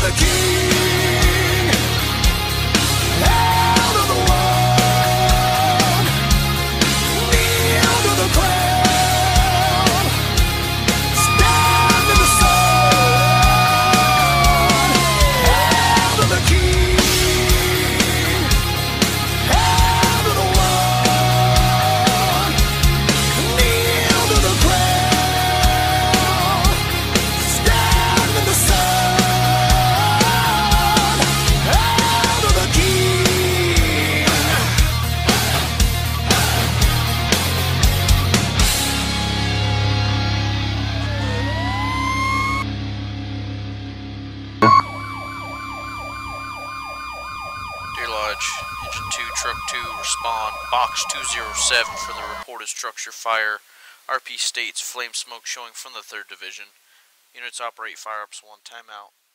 the king, hail to the world, kneel to the crown, stand in the sun, hail to the king, hail to the world, kneel to the crown, stand in the sun, hail to the king. Deer Lodge, Engine 2, Truck 2, respond. Box 207 for the reported structure fire. RP states flame smoke showing from the 3rd Division. Units operate fire ups 1 timeout.